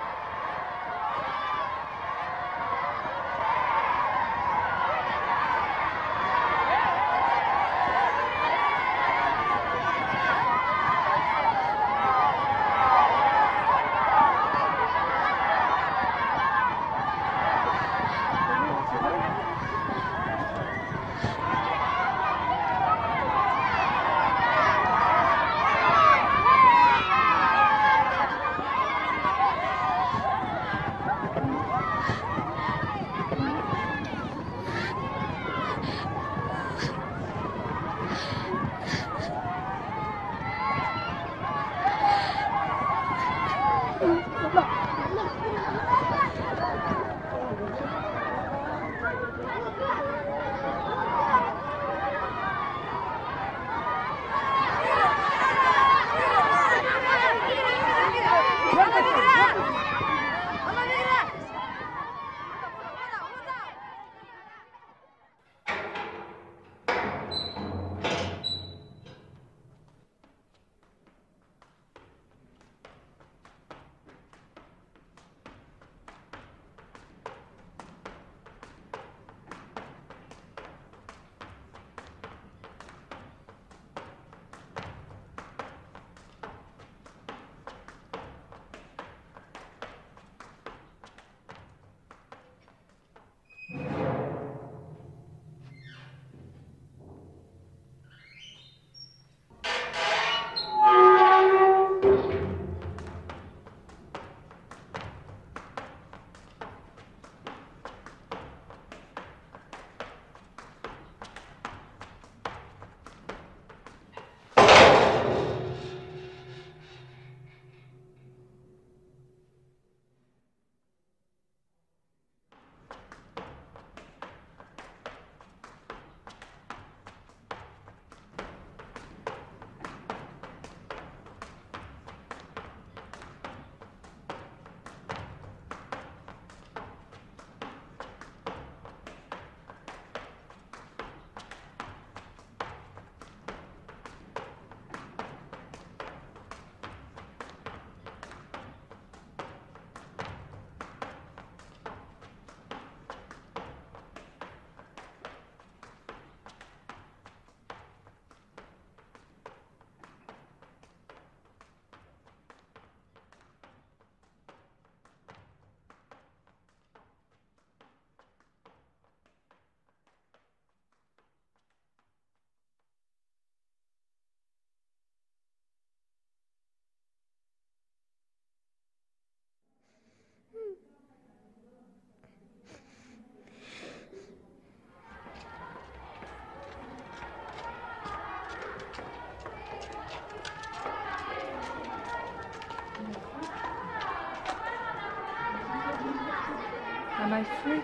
Am I free?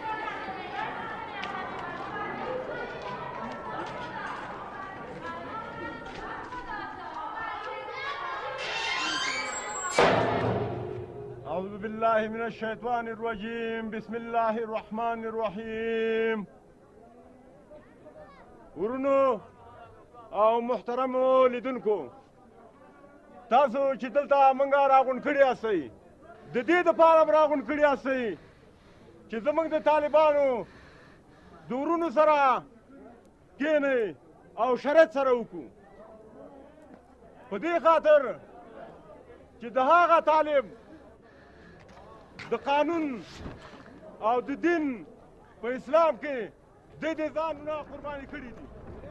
أعوذ بالله من الشيطان الرجيم بسم الله الرحمن الرحيم ورونو او محترمو لیدونکو تاسو چې دلته موږ راغون کړي یاستئ د دې دپاره راغون کړي یاستئ چې زموږ د طالبانو د ورونو سره کښېنئ او شرط سره وکړو په دې خاطر چې د هغه طالب د قانون او د دین په اسلام کې د دې ځانونه قرباني کړي دي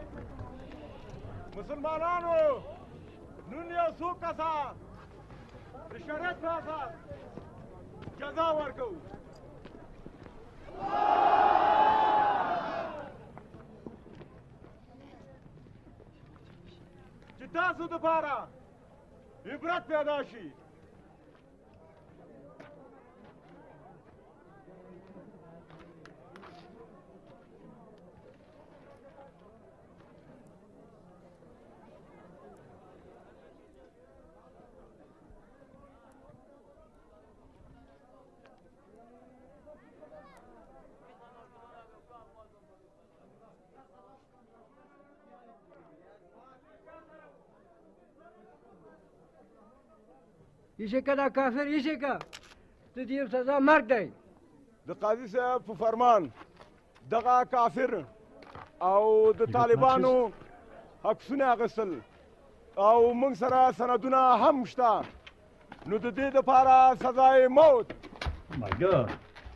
مسلمانانو نن یو څو کسه د شریعت په اساس جزا ورکوو چې تاسو دپاره عبرت پیدا شي ایشه که دا کافر ایشه که د دې سزا مرګ دی د قاضي صاحب په فرمان دغه کافر او د طالبانو عکسونه اخیستل او موږ سره سندونه هم شته نو د دې دپاره سزای موت مګر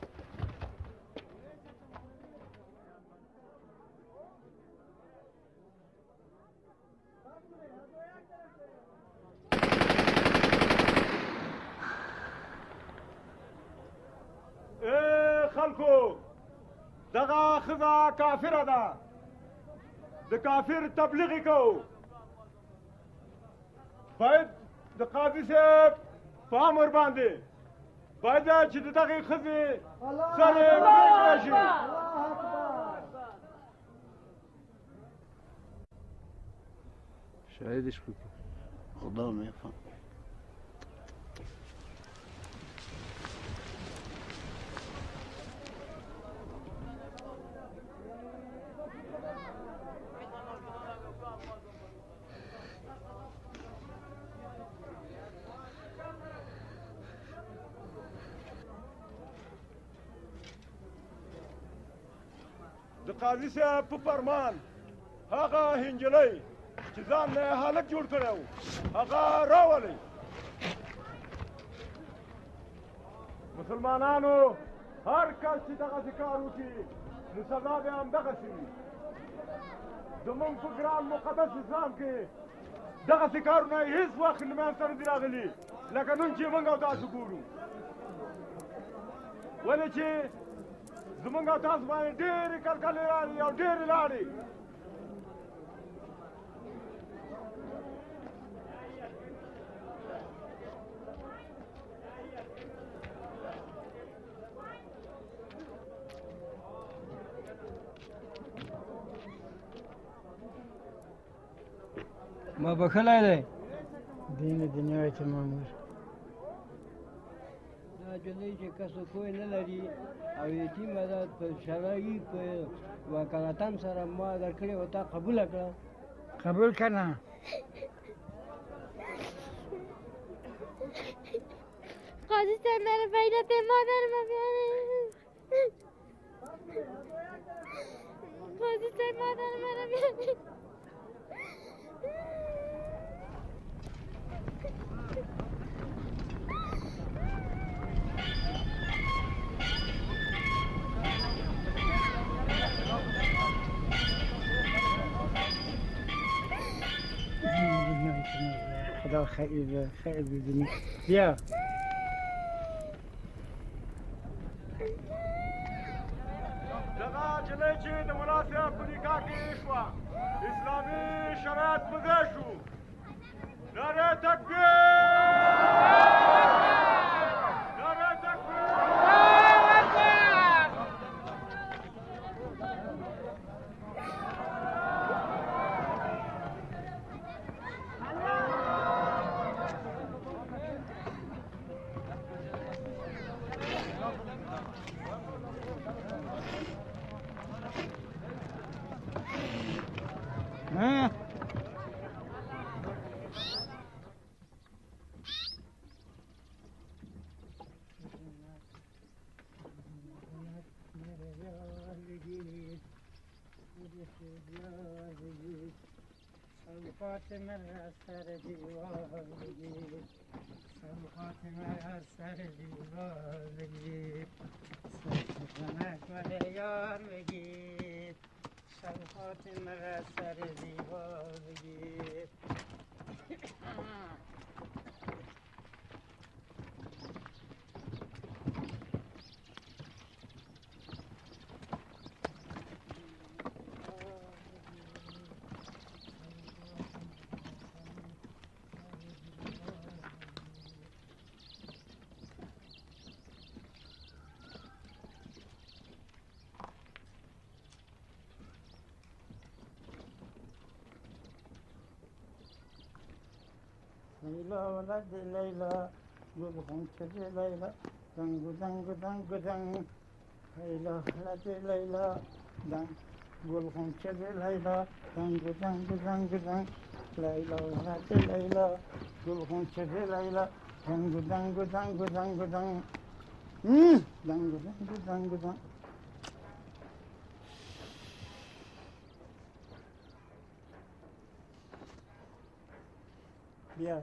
خلکو دغه ښځه کافره ده د کافر تبلیغ یې کوو باید د قاضي صاحب په امر باندې باید چې د دغې ښځې سر یې پرې کړی شي شاهدش بکن خدا میفهم د قاضي صاحب په فرمان هغه هنجلۍ چې ځان نه هلک جوړ کړی و هغه راولئ مسلمانانو هر کس چې دغسې کار وکړي نو سزا به همدغسې وي زموږ په ګران مقدس اسلام کې دغسې کارونه هېڅ وخت له منځ ته نه دي راغلي لکه نن چې موږ او تاسو ګورو ولې چې زمونږ او تاسو باندې ډېرې کلکلې راغلي او ډېرې لاړې ما بخلی دی دین دنیا تمامور دا جلۍ چې کسو کوی نه لري او یتیمه ده په شرعي په وکالتن سره ما درکړې و تا قبوله کړه قبول که نه قاضي صاحب میرے پیدا تے مادر میں قاضي صاحب مادر میرے پیدا خدا خیر خیر ببینی بیا دغه جلۍ چې د ملا صاحب په نکاح کې شوه اسلامي شرایط په ځای شو نعرې تکبیر نعرې تکبیر ها سوقات مرا سر دیوار بگیر سوقات مرا سر دیوار بگیر سوقات مرا یار بگیر سوقات مرا سر دیوار بگیر ليلى ولد ليلى قلهم كذي ليلى دنگ دنگ دنگ دنگ ليلى ولد ليلى دنگ قلهم كذي ليلى دنگ دنگ دنگ دنگ ليلى ولد ليلى قلهم كذي ليلى دنگ دنگ دنگ دنگ دنگ دنگ دنگ دنگ دنگ بیا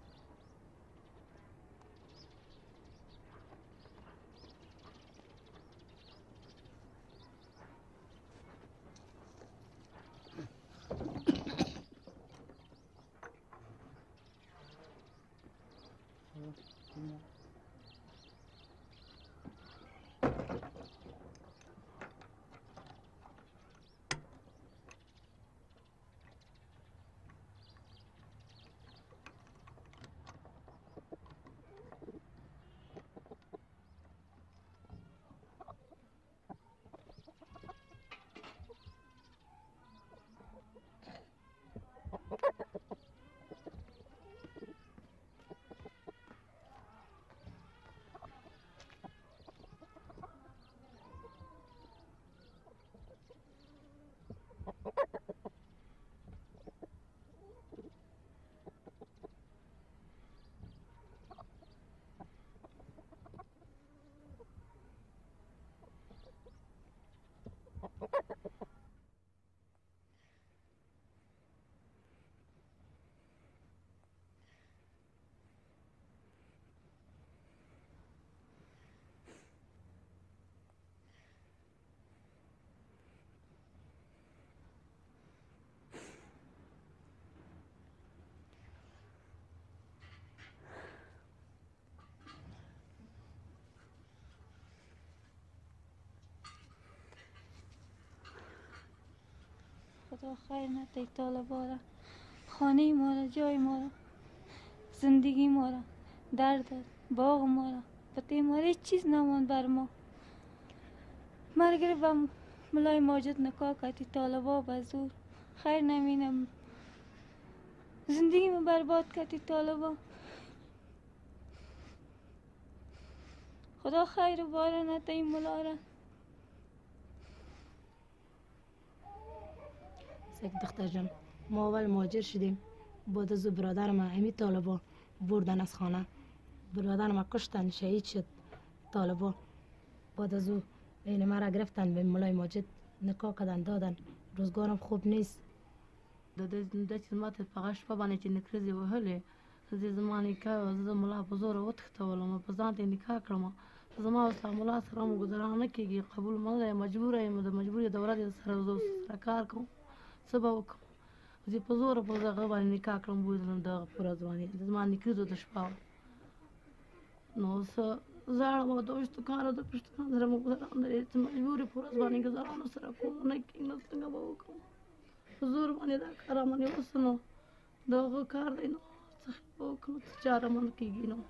خدا خیر نده طالبا را خانه ما را جای ما را زندگی ما را درد داد باغ ما را پته ما را هیچ چیز نمان بر ما مرگر با ملای ماجد نکاح کردی طالبا به زور خیر نمینم زندگی ما برباد کردی طالبا خدا خیر و باره نده این ملا را سک دختر جان ما اول مهاجر شدیم بعد از برادر ما همین طالبا بردن از خانه برادر ما کشتن شهید شد طالبا بعد از او این ما را گرفتن به ملای ماجد نکاح کردن دادن روزگارم خوب نیست داده چیز ما تفقش پا بانه چی نکرزی و هلی زی زمانی که از ملا بزرگ و تخته ولی ما بزانت نکاح کرم زمان و سامولا سرام گذران نکیگی قبول ما مجبوره ما مجبوری دورات سر سر کار کنم سبب کوم زی په زور په دغه باندې نکاح کړم بوزم دغه پوره ځواني د زما نکریزو د شپه نو څه زاړه مو دوست کار د پښتون سره مو غواړم چې مجبورې پوره ځواني ګزارانو سره کوم نه کې نو څنګه به وکړم په زور باندې دا کار باندې وسنو دغه کار دی نو څه وکړم چې چاره مونږ کېږي نو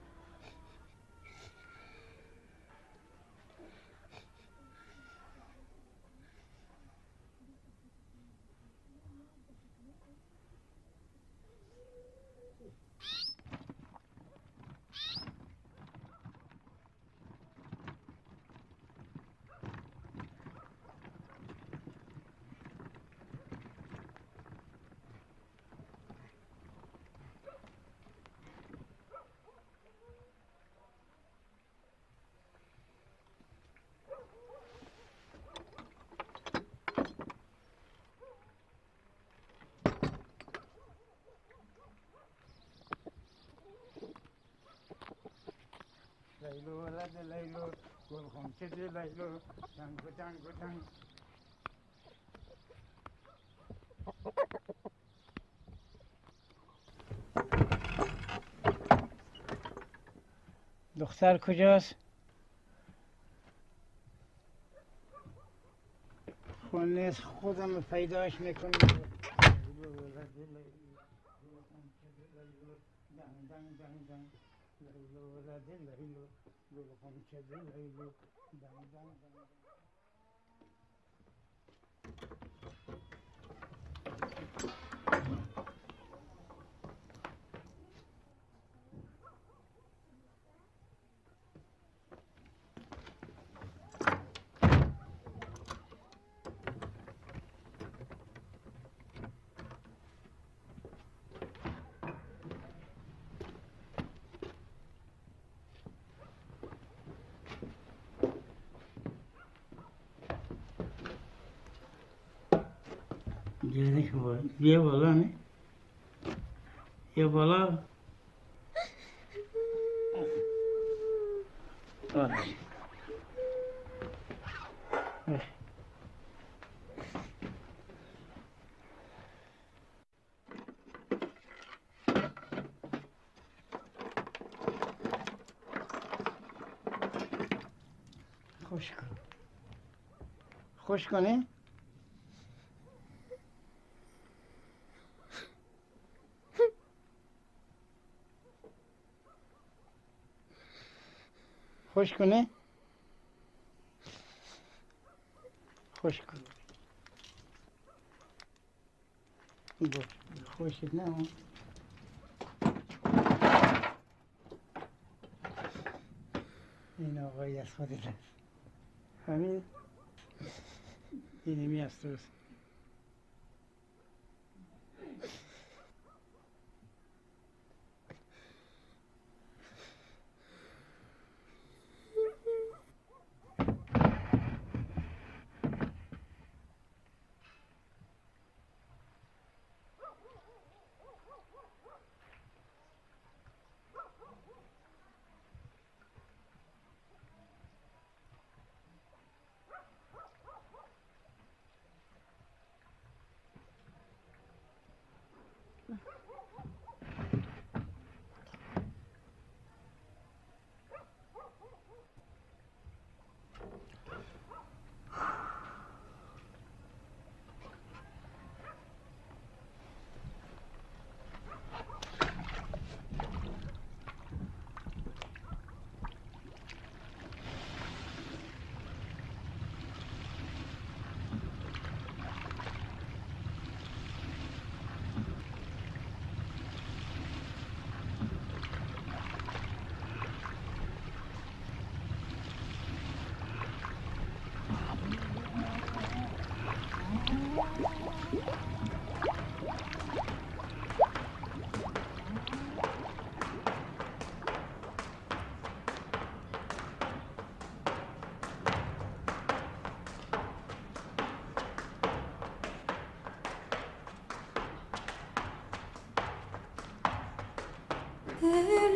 لیلو ولد لیلو گل خونچه دی لیلو تنگو تنگو تنگ دختر کجاست؟ خون نیست خودم پیداش میکنم ये बोला ने ये बोला खुश करो खुश कने خوش کنه خوش کنه باش خوشت نه این آقایی از خودت هست همین اینمی از توست Hey